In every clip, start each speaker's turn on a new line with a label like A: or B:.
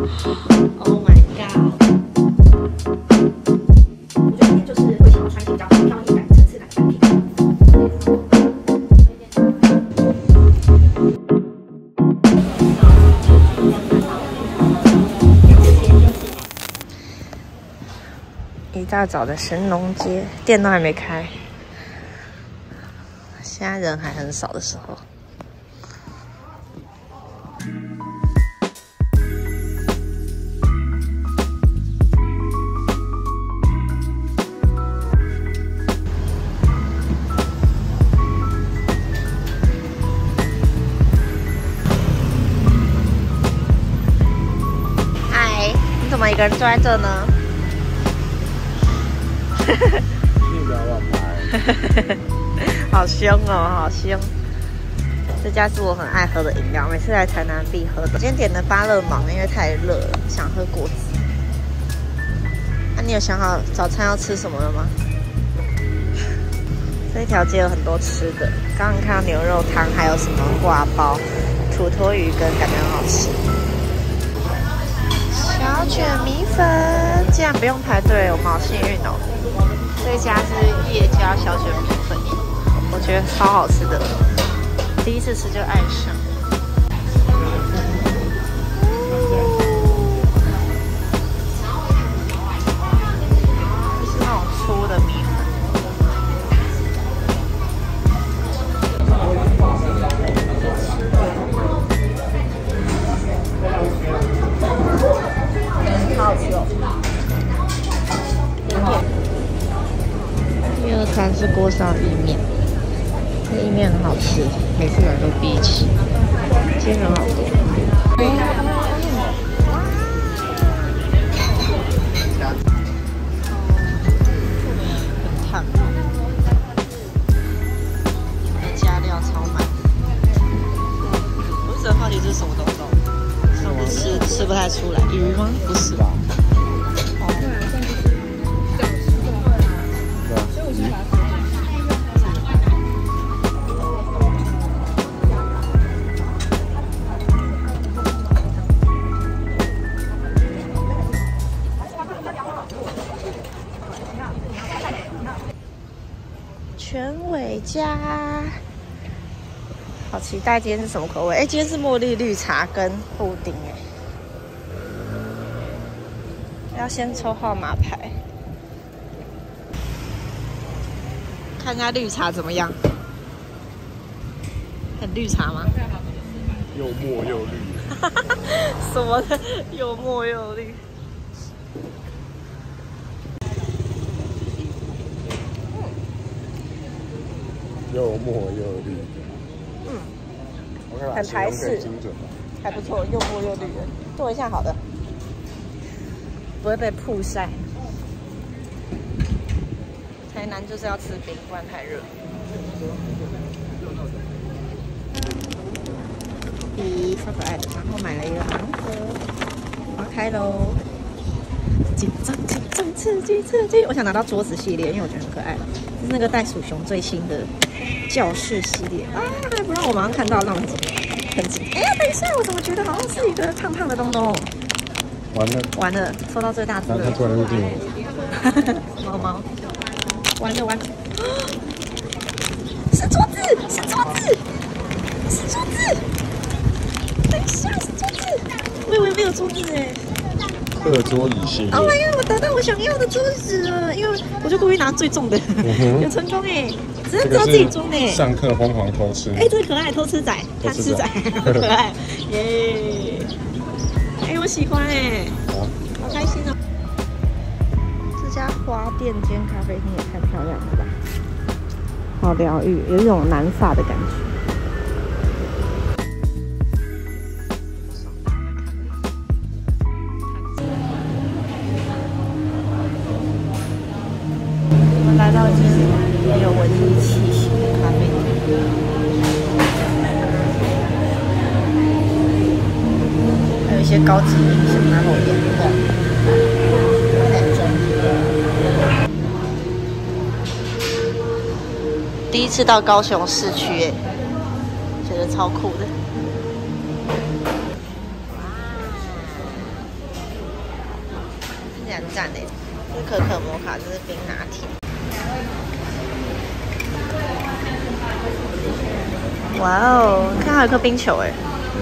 A: Oh my god！ 我觉得今天就是会想要穿一些比较飘逸感、层次感的单品。一大早的神农街，店都还没开，现在人还很少的时候。嗨，你怎么一个人坐在这呢？
B: 你不要乱拍，
A: 好凶哦，好凶！这家是我很爱喝的饮料，每次来台南必喝的。我今天点的芭乐芒，因为太热了，想喝果汁。那你有想好早餐要吃什么了吗？这一条街有很多吃的，刚刚看到牛肉汤，还有什么挂包、土托鱼羹，感觉很好吃。小卷米粉竟然不用排队，我们好幸运哦！这家是叶家小卷米粉，我觉得超好吃的，第一次吃就爱上。是那种粗的米粉。好好吃哦！第二餐是锅烧意面，这意面很好吃，每次来都必吃。今天人好多。很烫，加料超满。我一直很好奇这是什么东东，上次吃不太出来，鱼吗？不是吧？全伟家，好期待今天是什么口味？哎，今天是茉莉绿茶跟布丁哎，要先抽号码牌，看一下绿茶怎么样？很绿茶吗？
B: 又墨又绿。
A: 什么的，又墨又绿。
B: 又墨又绿，
A: 很台式，还不错，又墨又绿的，做一下好的，不会被曝晒。台南就是要吃冰，不然太热。咦，超可爱的，然后买了一个盲盒，我要开喽！紧张紧张，刺激刺激！我想拿到桌子系列，因为我觉得很可爱。是那个袋鼠熊最新的教室系列啊，还不让我马上看到，让我很紧。哎呀，等一下，我怎么觉得好像是一个胖胖的东东？
B: 完了，
A: 完了，抽到最大只的。
B: 它突然入镜了。
A: 猫猫，完了完了，是桌子，是桌子，是桌子！等一下，是桌子！我以为没有桌子哎。
B: 课桌椅系列。
A: Oh my god！ 我得到我想要的桌子了，因为我就故意拿最重的，有成功哎，只能只有自己装哎。
B: 上课疯狂偷吃。
A: 哎，这个可爱，偷吃仔，他吃仔，好可爱，耶！哎，我喜欢哎，好开心哦。这家花店间咖啡厅也太漂亮了吧，好疗愈，有一种南法的感觉。来到一间也有文艺气息的咖啡店，还有一些高级音响在后面，第一次到高雄市区耶，觉得超酷的。 起来很赞诶，这是可可摩卡，这是冰拿铁。哇哦，看还有颗冰球哎，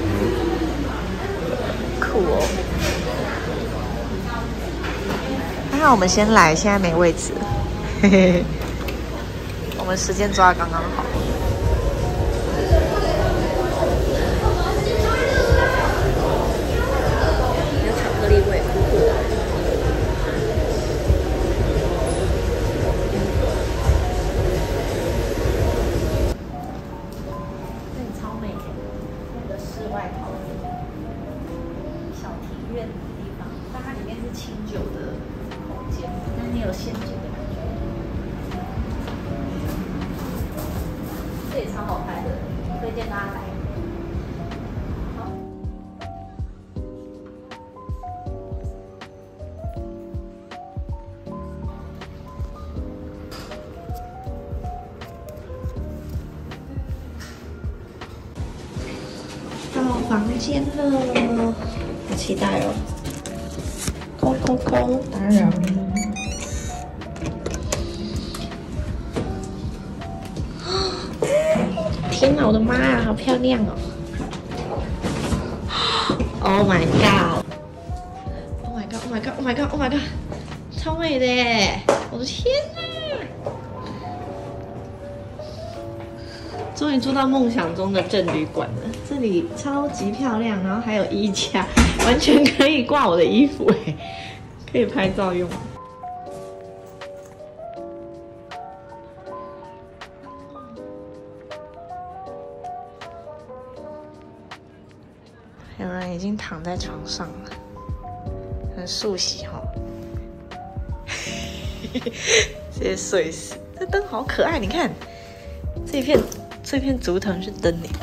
A: 酷哦！还好我们先来，现在没位置，嘿嘿嘿，我们时间抓得刚刚好。有巧克力味，酷酷的。这里超美的，那个世外桃源，小庭院的地方，但它里面是清酒的空间，但你有现酒的感觉。这也超好拍的，推荐大家来。到房间了，好期待哦！扣扣扣，打扰了。天哪，我的妈呀，好漂亮哦 ！Oh my god! Oh my god! Oh my god! Oh my god! Oh my god! 超美的耶！我的天哪！终于住到梦想中的正旅馆了，这里超级漂亮，然后还有衣架，完全可以挂我的衣服哎，可以拍照用。有人已经躺在床上了，很熟悉哈，直接睡死。这灯好可爱，你看这片竹藤是灯诶，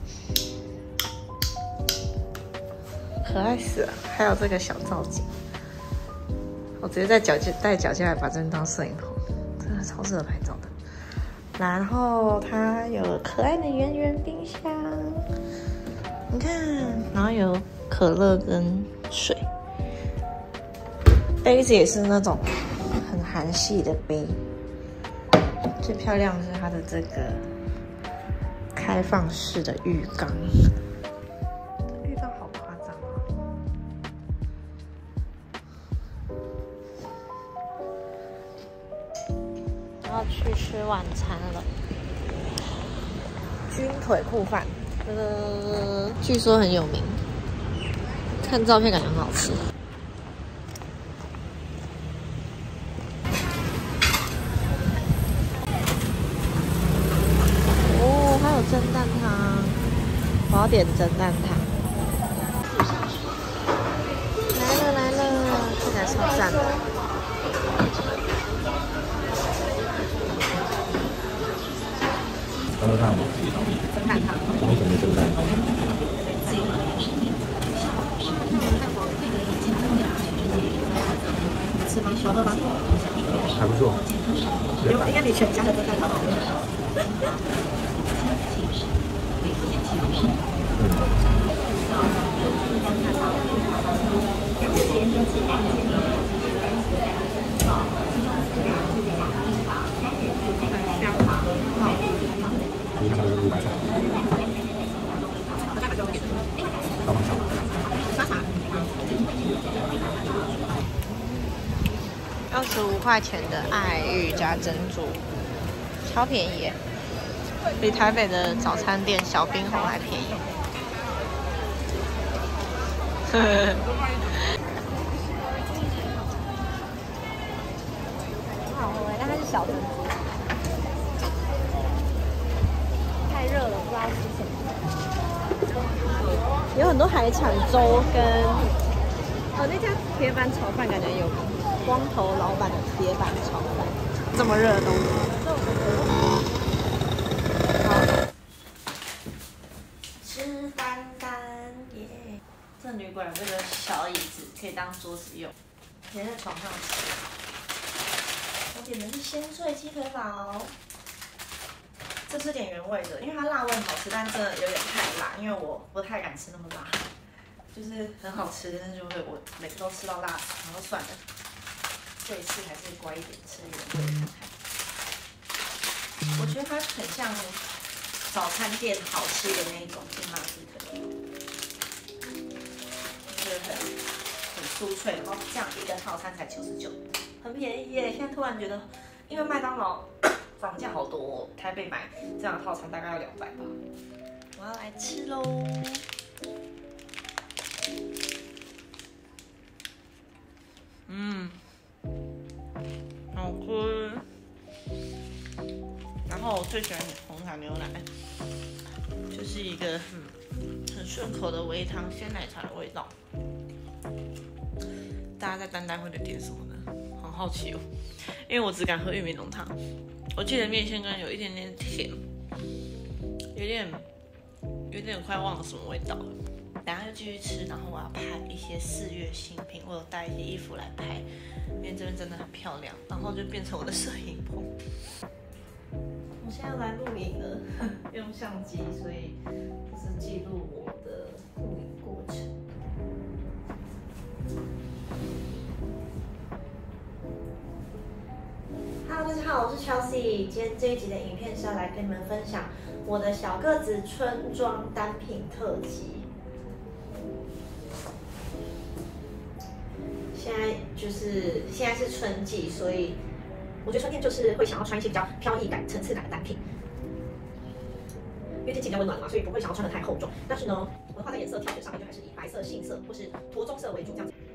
A: 可爱死了！还有这个小造景，我直接带脚架来把这边当摄影棚，真的超适合拍照的。然后它有可爱的圆圆冰箱，你看，然后有可乐跟水，杯子也是那种很韩系的杯。最漂亮的是它的这个开放式的浴缸，浴缸好夸张啊！要去吃晚餐了，军腿裤饭，这个据说很有名，看照片感觉很好吃。蒸蛋汤，我要点蒸蛋汤。来了，看起来超赞的。
B: 蒸蛋汤吗？
A: 蒸蛋汤。
B: 为什么蒸蛋汤？
A: 吃吗？好喝吗？
B: 还不错。
A: 应该比全家的蒸蛋汤好喝。
B: 你看它的500块。大棒茶。
A: 25块钱的爱玉加珍珠，超便宜耶，比台北的早餐店小冰红还便宜。很好喝，但它是小珍珠。太热了，不知道吃什么。有很多海产粥跟那家铁板炒饭感觉有光头老板的铁板炒饭，这么热的东西。吃丹丹耶！这旅馆有这个小椅子可以当桌子用，可以在床上吃。我点的是鲜脆鸡腿堡，这是点原味的，因为它辣味很好吃，但真的有点太辣，因为我不太敢吃那么辣。就是很好吃，但是就会我每次都吃到辣，然后算了， 碎吃还是乖一点吃原味看看。我觉得它很像早餐店好吃的那一种金马斯克，就是很酥脆，然后这样一个套餐才99，很便宜耶！现在突然觉得，因为麦当劳涨价好多哦，台北买这样的套餐大概要200吧。我要来吃喽！好吃。然后我最喜欢红茶牛奶，就是一个很顺口的微糖鲜奶茶的味道。大家在丹丹会点什么呢？很好奇哦，因为我只敢喝玉米浓汤。我记得面线羹有一点点甜，有点快忘了什么味道了。等下就继续吃，然后我要拍一些4月新品，我有带一些衣服来拍，因为这边真的很漂亮，然后就变成我的摄影棚。我现在要来录影了，用相机，所以就是记录我的录影过程。Hello， 大家好，我是 Chelsea。今天这一集的影片是要来跟你们分享我的小个子春装单品特辑。现在是春季，所以我觉得春天就是会想要穿一些比较飘逸感、层次感的单品。因为天气比较温暖嘛，所以不会想要穿得太厚重。但是呢，我的话在颜色挑选上面就还是以白色、杏色或是驼棕色为主这样子。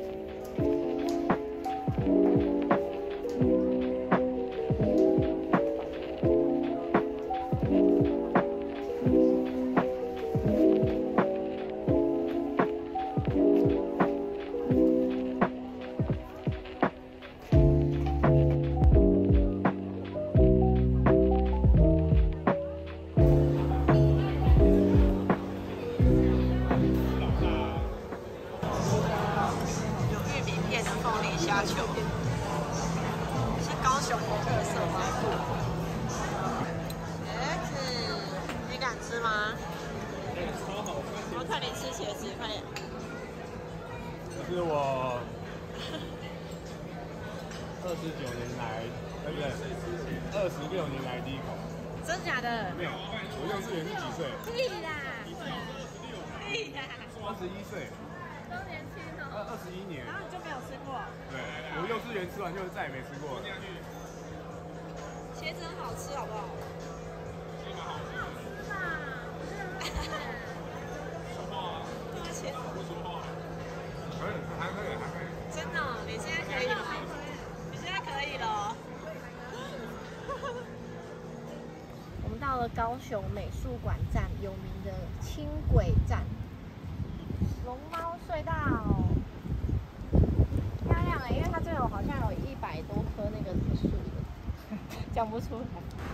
A: 虾球是高雄的特色吗？茄子，你敢吃吗？我看你吃茄子，快点。
B: 这是我29年来，对不对？26年来第一口。
C: 真假的？
B: 没有，我幼稚园是几岁？
C: 屁啦！屁啦
B: ！21岁。
C: 都年轻哦。
B: 21年。
C: 然后你就没有吃过？
B: 对，我幼稚园吃完就再也没吃过了。
C: 茄子很好吃，好不好？
B: 茄子好吃
C: 吧？说话啊！对不起。不说话。还可以。真的，你现在可以了？你现在可以了。我们到了高雄美术馆站有名的轻轨站。龙猫隧道漂亮因为它这有好像有100多棵那个树的，讲不出来。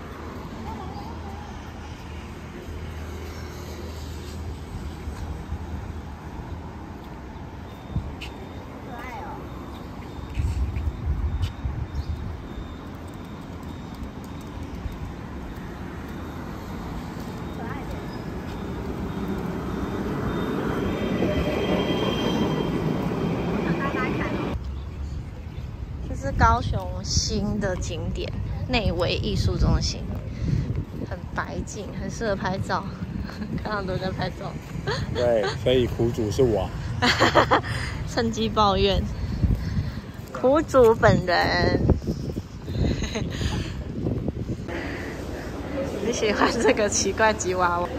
C: 可爱哦！可爱的。这是高雄新的景点内围艺术中心，很白净，很适合拍照。看到都在拍照。
B: 对，所以苦主是我。
A: 趁机抱怨，苦主本人。你喜欢这个奇怪吉娃娃？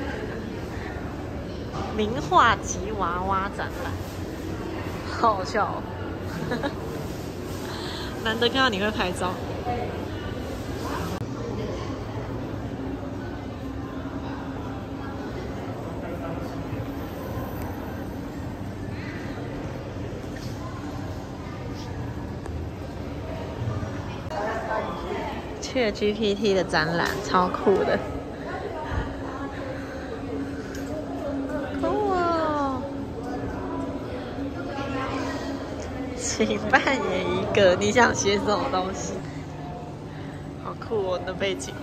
A: 名画吉娃娃展览，好好笑哦。难得看到你会拍照。去了 GPT 的展览，超酷的。酷哦！请扮演一个，你想写什么东西？好酷哦，你的背景。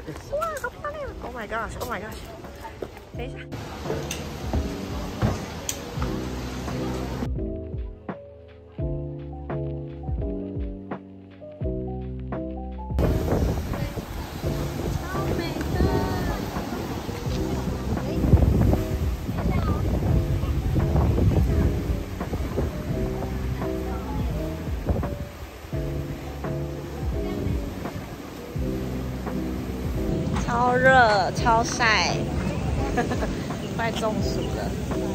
A: 哇，好漂亮 ！Oh my gosh！Oh my gosh！ 等一下。超热，超晒，快中暑了。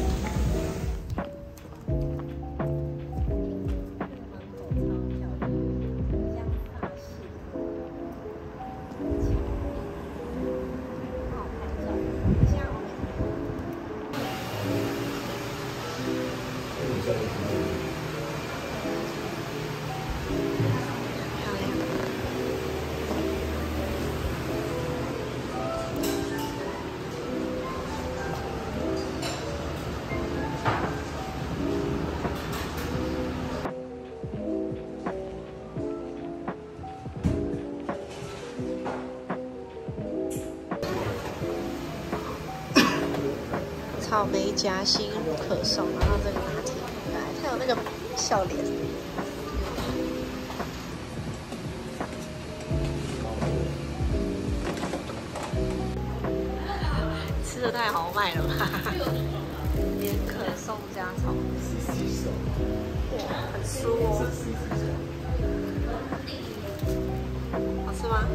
A: 草莓夹心可颂，然后这个拿铁，它有那个笑脸。吃的太豪迈了吧！连可颂加草莓，哇，很酥哦。好吃吗？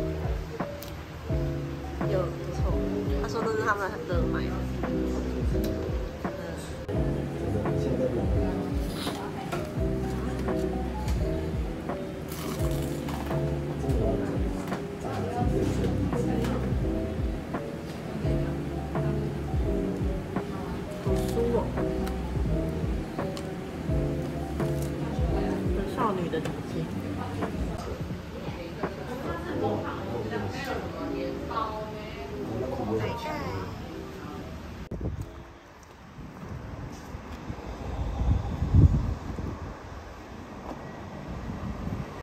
A: 有，不错。他说这是他们很热卖的。少女的体积。